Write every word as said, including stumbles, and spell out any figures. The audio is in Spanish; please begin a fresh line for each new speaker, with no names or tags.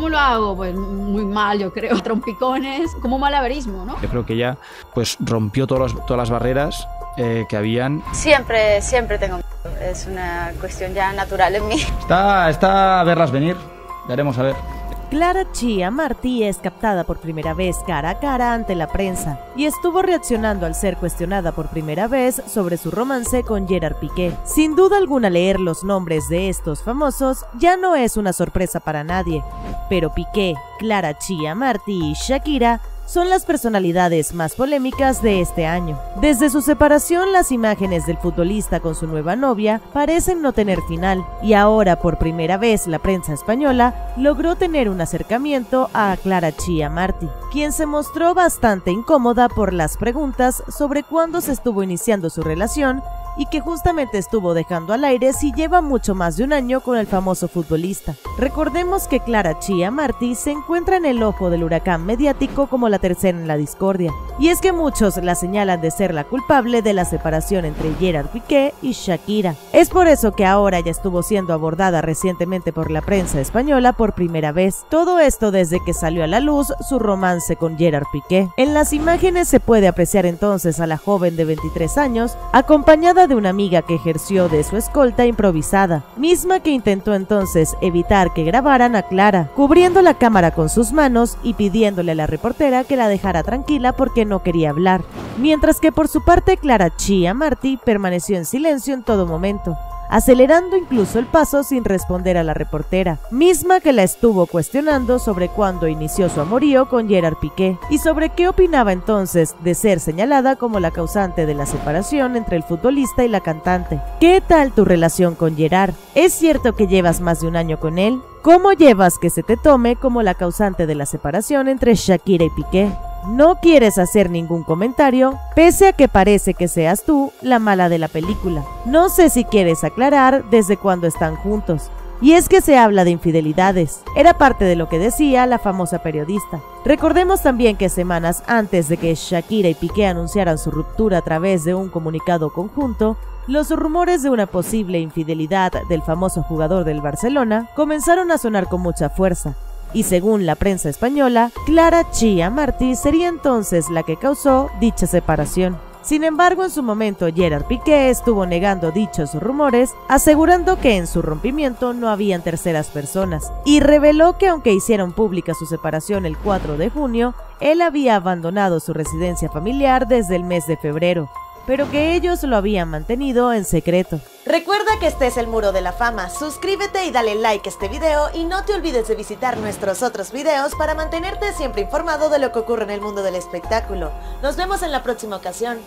¿Cómo lo hago? Pues muy mal, yo creo. Trompicones, como malabarismo, ¿no?
Yo creo que ella pues rompió todos los, todas las barreras eh, que habían.
Siempre, siempre tengo miedo. Es una cuestión ya natural en mí.
Está, está a verlas venir. Veremos a ver.
Clara Chia Martí es captada por primera vez cara a cara ante la prensa y estuvo reaccionando al ser cuestionada por primera vez sobre su romance con Gerard Piqué. Sin duda alguna, leer los nombres de estos famosos ya no es una sorpresa para nadie, pero Piqué, Clara Chia Martí y Shakira son las personalidades más polémicas de este año. Desde su separación, las imágenes del futbolista con su nueva novia parecen no tener final, y ahora por primera vez la prensa española logró tener un acercamiento a Clara Chia Martí, quien se mostró bastante incómoda por las preguntas sobre cuándo se estuvo iniciando su relación y que justamente estuvo dejando al aire si lleva mucho más de un año con el famoso futbolista. Recordemos que Clara Chia Martí se encuentra en el ojo del huracán mediático como la tercera en la discordia, y es que muchos la señalan de ser la culpable de la separación entre Gerard Piqué y Shakira. Es por eso que ahora ya estuvo siendo abordada recientemente por la prensa española por primera vez. Todo esto desde que salió a la luz su romance con Gerard Piqué. En las imágenes se puede apreciar entonces a la joven de veintitrés años acompañada de una amiga que ejerció de su escolta improvisada, misma que intentó entonces evitar que grabaran a Clara, cubriendo la cámara con sus manos y pidiéndole a la reportera que la dejara tranquila porque no quería hablar, mientras que por su parte Clara Chia Martí permaneció en silencio en todo momento, acelerando incluso el paso sin responder a la reportera, misma que la estuvo cuestionando sobre cuándo inició su amorío con Gerard Piqué y sobre qué opinaba entonces de ser señalada como la causante de la separación entre el futbolista y la cantante. ¿Qué tal tu relación con Gerard? ¿Es cierto que llevas más de un año con él? ¿Cómo llevas que se te tome como la causante de la separación entre Shakira y Piqué? No quieres hacer ningún comentario, pese a que parece que seas tú la mala de la película. No sé si quieres aclarar desde cuándo están juntos. Y es que se habla de infidelidades. Era parte de lo que decía la famosa periodista. Recordemos también que semanas antes de que Shakira y Piqué anunciaran su ruptura a través de un comunicado conjunto, los rumores de una posible infidelidad del famoso jugador del Barcelona comenzaron a sonar con mucha fuerza. Y según la prensa española, Clara Chia Martí sería entonces la que causó dicha separación. Sin embargo, en su momento Gerard Piqué estuvo negando dichos rumores, asegurando que en su rompimiento no habían terceras personas, y reveló que aunque hicieron pública su separación el cuatro de junio, él había abandonado su residencia familiar desde el mes de febrero, pero que ellos lo habían mantenido en secreto.
Recuerda que este es el Muro de la Fama, suscríbete y dale like a este video y no te olvides de visitar nuestros otros videos para mantenerte siempre informado de lo que ocurre en el mundo del espectáculo. Nos vemos en la próxima ocasión.